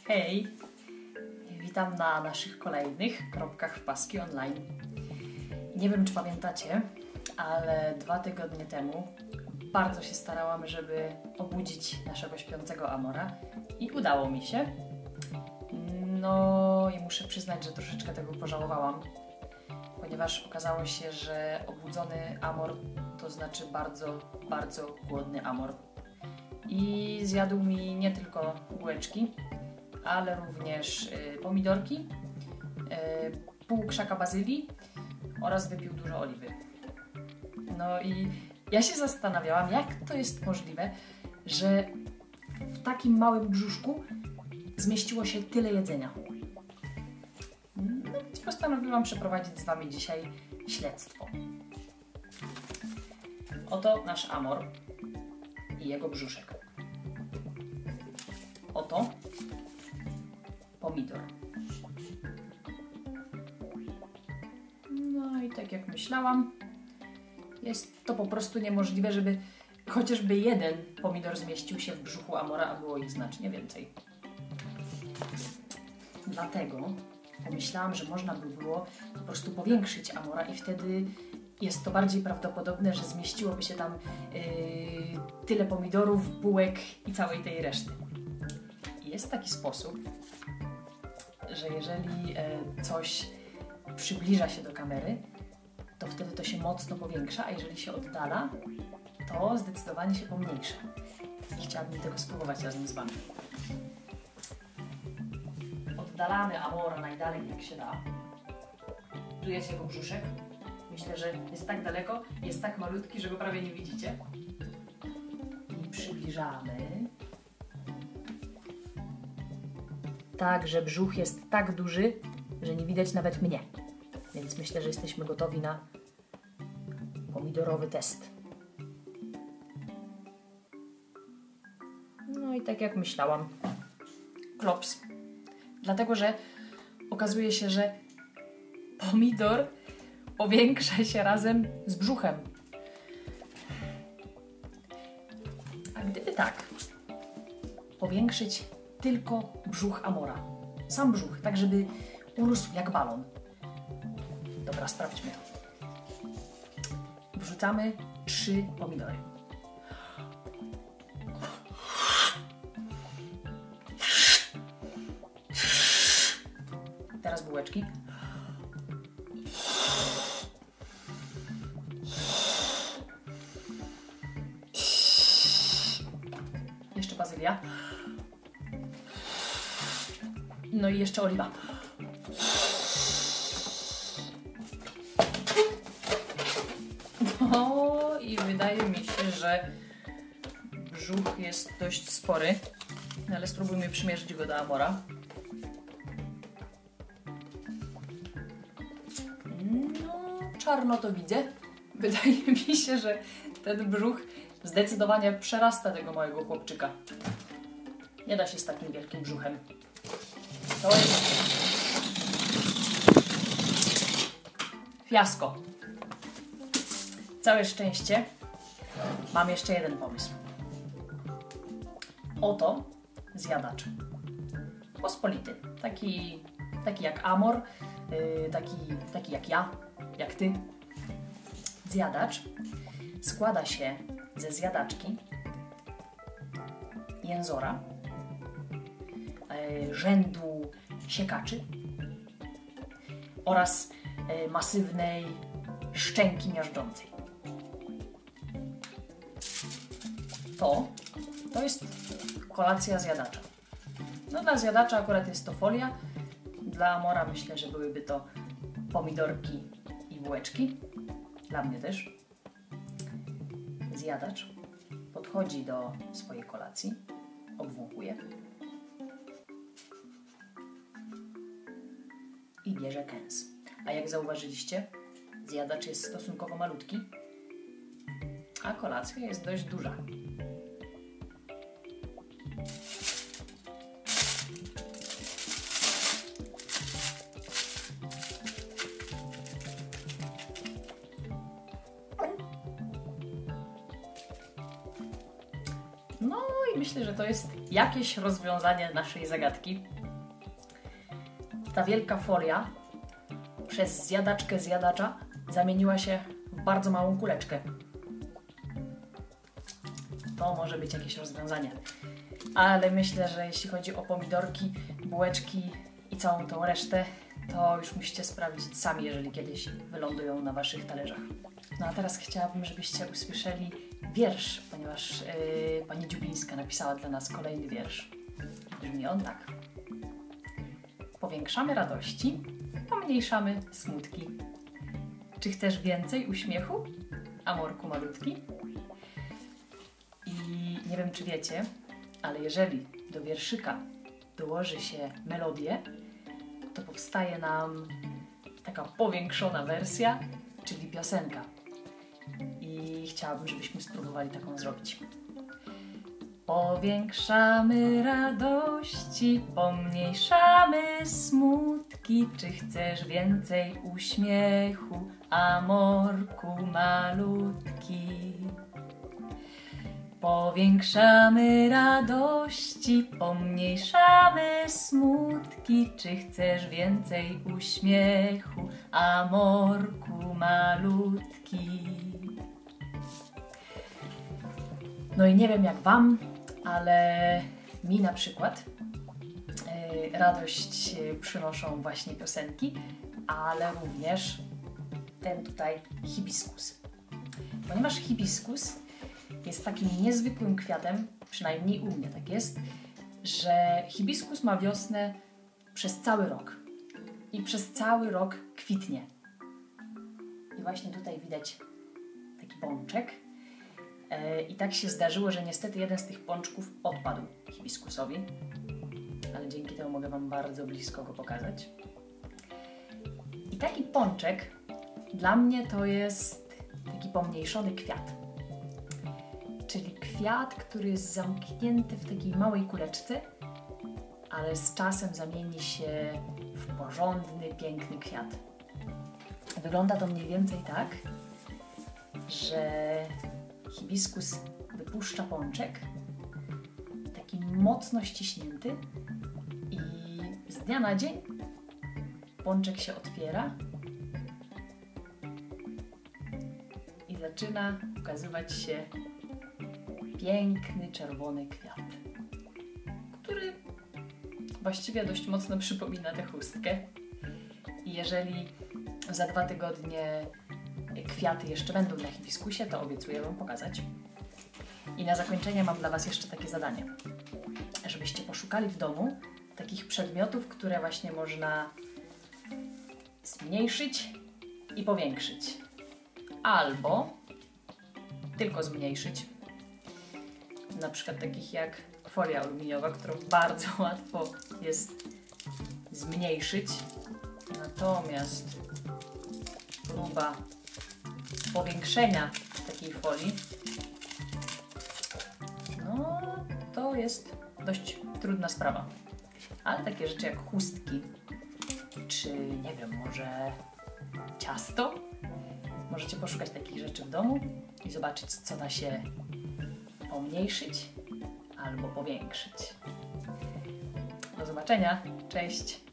Hej! Witam na naszych kolejnych kropkach w paski online. Nie wiem, czy pamiętacie, ale 2 tygodnie temu bardzo się starałam, żeby obudzić naszego śpiącego Amora i udało mi się. No i muszę przyznać, że troszeczkę tego pożałowałam, ponieważ okazało się, że obudzony Amor to znaczy bardzo, bardzo głodny Amor. I zjadł mi nie tylko bułeczki, ale również pomidorki, pół krzaka bazylii oraz wypił dużo oliwy. No i ja się zastanawiałam, jak to jest możliwe, że w takim małym brzuszku zmieściło się tyle jedzenia. No więc postanowiłam przeprowadzić z Wami dzisiaj śledztwo. Oto nasz Amor i jego brzuszek. Oto pomidor. No i tak jak myślałam, jest to po prostu niemożliwe, żeby chociażby jeden pomidor zmieścił się w brzuchu Amora, a było ich znacznie więcej. Dlatego pomyślałam, że można by było po prostu powiększyć Amora i wtedy jest to bardziej prawdopodobne, że zmieściłoby się tam tyle pomidorów, bułek i całej tej reszty. I jest taki sposób, że jeżeli coś przybliża się do kamery, to wtedy to się mocno powiększa, a jeżeli się oddala, to zdecydowanie się pomniejsza. I chciałabym tego spróbować razem z Wami. Oddalamy Amora najdalej jak się da. Tu jest jego brzuszek. Myślę, że jest tak daleko, jest tak malutki, że go prawie nie widzicie. I przybliżamy. Tak, że brzuch jest tak duży, że nie widać nawet mnie. Więc myślę, że jesteśmy gotowi na pomidorowy test. No i tak jak myślałam, klops. Dlatego, że okazuje się, że pomidor powiększa się razem z brzuchem. A gdyby tak, powiększyć tylko brzuch Amora. Sam brzuch, tak żeby urósł jak balon. Dobra, sprawdźmy. Wrzucamy 3 pomidory. Teraz bułeczki. Jeszcze bazylia. No i jeszcze oliwa. No i wydaje mi się, że brzuch jest dość spory, ale spróbujmy przymierzyć go do Amora. No, czarno to widzę. Wydaje mi się, że ten brzuch zdecydowanie przerasta tego małego chłopczyka. Nie da się z takim wielkim brzuchem. To jest fiasko. Całe szczęście mam jeszcze jeden pomysł. Oto zjadacz. Pospolity. Taki jak Amor, taki jak ja, jak ty. Zjadacz składa się ze zjadaczki, jęzora, rzędu siekaczy oraz masywnej szczęki miażdżącej. To jest kolacja zjadacza. No dla zjadacza akurat jest to folia. Dla Amora myślę, że byłyby to pomidorki i bułeczki. Dla mnie też. Zjadacz podchodzi do swojej kolacji, obwąchuje i bierze kęs. A jak zauważyliście, zjadacz jest stosunkowo malutki, a kolacja jest dość duża. No i myślę, że to jest jakieś rozwiązanie naszej zagadki. ta wielka folia przez zjadacza zamieniła się w bardzo małą kuleczkę. To może być jakieś rozwiązanie. Ale myślę, że jeśli chodzi o pomidorki, bułeczki i całą tą resztę, to już musicie sprawdzić sami, jeżeli kiedyś wylądują na waszych talerzach. No a teraz chciałabym, żebyście usłyszeli wiersz, ponieważ pani Dziubińska napisała dla nas kolejny wiersz. Brzmi on tak. Powiększamy radości, pomniejszamy smutki. Czy chcesz więcej uśmiechu, amorku malutki? I nie wiem, czy wiecie, ale jeżeli do wierszyka dołoży się melodię, to powstaje nam taka powiększona wersja, czyli piosenka. I chciałabym, żebyśmy spróbowali taką zrobić. Powiększamy radości, pomniejszamy smutki. Czy chcesz więcej uśmiechu, amorku malutki? Powiększamy radości, pomniejszamy smutki. Czy chcesz więcej uśmiechu, amorku malutki? No i nie wiem jak wam, ale mi na przykład radość przynoszą właśnie piosenki, ale również ten tutaj hibiskus. Ponieważ hibiskus jest takim niezwykłym kwiatem, przynajmniej u mnie tak jest, że hibiskus ma wiosnę przez cały rok i przez cały rok kwitnie. I właśnie tutaj widać taki pączek. I tak się zdarzyło, że niestety jeden z tych pączków odpadł hibiskusowi, ale dzięki temu mogę wam bardzo blisko go pokazać. I taki pączek dla mnie to jest taki pomniejszony kwiat. Czyli kwiat, który jest zamknięty w takiej małej kuleczce, ale z czasem zamieni się w porządny, piękny kwiat. Wygląda to mniej więcej tak, że hibiskus wypuszcza pączek, taki mocno ściśnięty i z dnia na dzień pączek się otwiera i zaczyna ukazywać się piękny, czerwony kwiat, który właściwie dość mocno przypomina tę chustkę. I jeżeli za 2 tygodnie kwiaty jeszcze będą na hibiskusie, to obiecuję wam pokazać. I na zakończenie mam dla was jeszcze takie zadanie, żebyście poszukali w domu takich przedmiotów, które właśnie można zmniejszyć i powiększyć. Albo tylko zmniejszyć. Na przykład takich jak folia aluminiowa, którą bardzo łatwo jest zmniejszyć. Natomiast próba powiększenia takiej folii, no to jest dość trudna sprawa. Ale takie rzeczy jak chustki, czy nie wiem, może ciasto, możecie poszukać takich rzeczy w domu i zobaczyć, co da się pomniejszyć albo powiększyć. Do zobaczenia, cześć!